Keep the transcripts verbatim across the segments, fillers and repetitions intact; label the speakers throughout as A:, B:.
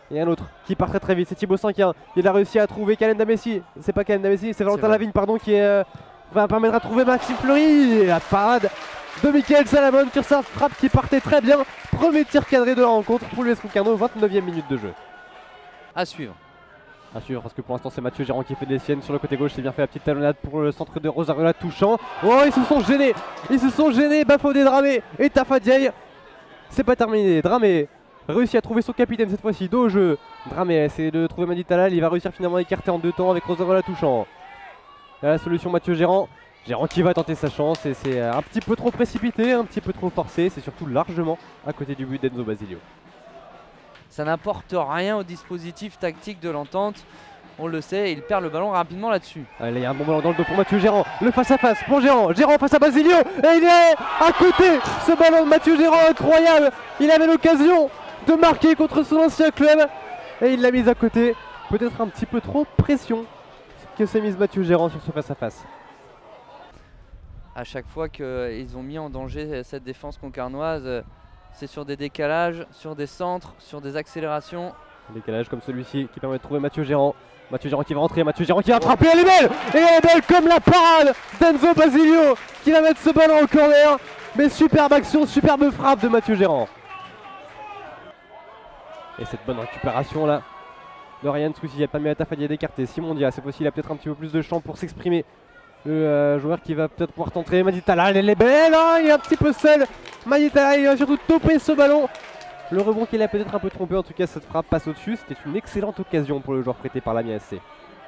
A: Et un autre qui part très très vite, c'est Thibaut Cinquin. Il a réussi à trouver Kalen Damessi. C'est pas Kalen Damessi, c'est Valentin Lavigne pardon qui est, euh, va permettre de trouver Maxime Fleury. Et la parade de Mickaël Salamone sur sa frappe qui partait très bien. Premier tir cadré de la rencontre pour l'U S Concarneau, vingt-neuvième minute de jeu.
B: À suivre.
A: À suivre parce que pour l'instant c'est Mathieu Gérand qui fait des siennes sur le côté gauche. C'est bien fait la petite talonnade pour le centre de Rosario touchant. Oh ils se sont gênés, ils se sont gênés. Bafodé Dramé et Tafadiaï. C'est pas terminé, Dramé réussit à trouver son capitaine cette fois-ci, dos au jeu. Dramé essaie de trouver Madi Talal, il va réussir finalement à écarter en deux temps avec Rosario touchant. Là, la solution Mathieu Gérand. Gérand qui va tenter sa chance et c'est un petit peu trop précipité, un petit peu trop forcé. C'est surtout largement à côté du but d'Enzo Basilio.
B: Ça n'apporte rien au dispositif tactique de l'Entente. On le sait, il perd le ballon rapidement là-dessus.
A: Allez, il y a un bon ballon dans le dos pour Mathieu Gérand. Le face-à-face pour Gérand. Gérand face à Basilio. Et il est à côté. Ce ballon de Mathieu Gérand, incroyable. Il avait l'occasion de marquer contre son ancien club. Et il l'a mise à côté. Peut-être un petit peu trop pression que s'est mise Mathieu Gérand sur ce face-à-face.
B: À chaque fois qu'ils ont mis en danger cette défense concarnoise, c'est sur des décalages, sur des centres, sur des accélérations.
A: Un décalage comme celui-ci qui permet de trouver Mathieu Gérand. Mathieu Gérand qui va rentrer, Mathieu Gérand qui va frapper, elle est belle. Et elle est belle comme la parade d'Enzo Basilio qui va mettre ce ballon en corner. Mais superbe action, superbe frappe de Mathieu Gérand. Et cette bonne récupération là de Ryan Soucy, il a pas mis à Tafadiaï d'écarter. Simon Dia, cette fois-ci il a peut-être un petit peu plus de champ pour s'exprimer. Le euh, joueur qui va peut-être pouvoir tenter, Madi Talal, elle est belle, hein, il est un petit peu seul. Madi Talal, il va surtout toper ce ballon. Le rebond qu'il a peut-être un peu trompé, en tout cas cette frappe passe au-dessus. C'était une excellente occasion pour le joueur prêté par l'Amiens S C.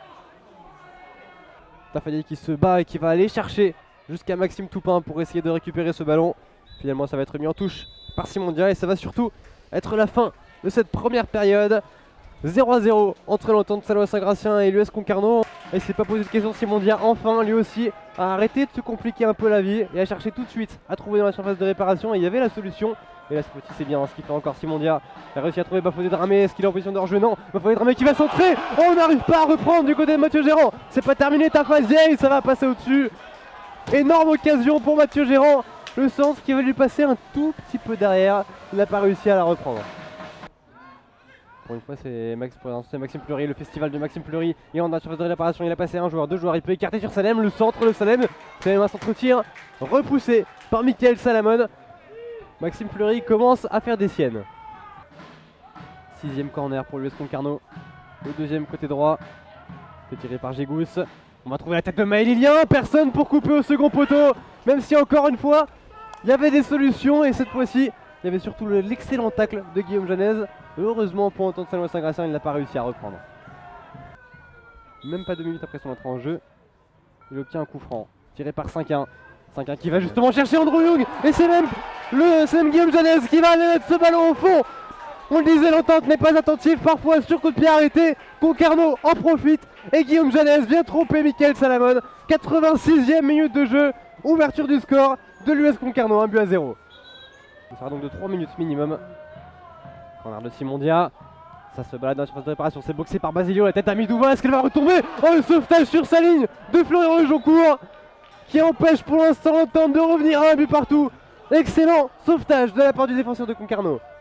A: Tafadiaï qui se bat et qui va aller chercher jusqu'à Maxime Toupin pour essayer de récupérer ce ballon. Finalement ça va être mis en touche par Simon Dia et ça va surtout être la fin de cette première période. zéro à zéro entre l'Entente Sallois-Saint-Gratien et l'U S Concarneau. Et s'est pas posé de question, Simon Dia enfin lui aussi a arrêté de se compliquer un peu la vie et a cherché tout de suite à trouver dans la surface de réparation et il y avait la solution. Et là cette fois-ci c'est bien ce qu'il fait encore Simon Dia. Il a réussi à trouver Bafodé Dramé, est-ce qu'il est en position de hors-jeu? Non, Bafodé Dramé qui va centrer. Oh, on n'arrive pas à reprendre du côté de Mathieu Gérand. C'est pas terminé, Tafadiaï, ça va passer au-dessus. Énorme occasion pour Mathieu Gérand. Le centre qui va lui passer un tout petit peu derrière. Il n'a pas réussi à la reprendre. Pour une fois c'est Max, Maxime Fleury, le festival de Maxime Fleury. Il est en surface de réparation, il a passé un joueur, deux joueurs, il peut écarter sur Salem, le centre, le Salem. C'est même un centre-tir repoussé par Mickaël Salamone. Maxime Fleury commence à faire des siennes. Sixième corner pour l'U S Concarneau. Le deuxième côté droit, c'est tiré par Gégous. On va trouver la tête de Maël Lilien, personne pour couper au second poteau. Même si encore une fois, il y avait des solutions et cette fois-ci, il y avait surtout l'excellent tacle de Guillaume Janez. Heureusement pour Entente Sallois-Saint-Gratien, il n'a pas réussi à reprendre. Même pas deux minutes après son entrée en jeu, il obtient un coup franc, tiré par Cinquin. Cinquin qui va justement chercher Andrew Young. Et c'est même, le, même Guillaume Janez qui va aller mettre ce ballon au fond. On le disait, l'Entente n'est pas attentive, parfois sur coup de pied arrêté. Concarneau en profite et Guillaume Janez vient tromper Mickaël Salamone. quatre-vingt-sixième minute de jeu, ouverture du score de l'U S Concarneau, un but à zéro. Ce sera donc de trois minutes minimum. Corner de Simon Dia. Ça se balade dans la surface de réparation. C'est boxé par Basilio. La tête à Midouba. Est-ce qu'elle va retomber? Oh, le sauvetage sur sa ligne de Florian Joncourt qui empêche pour l'instant l'Entente de revenir à un but partout. Excellent sauvetage de la part du défenseur de Concarneau.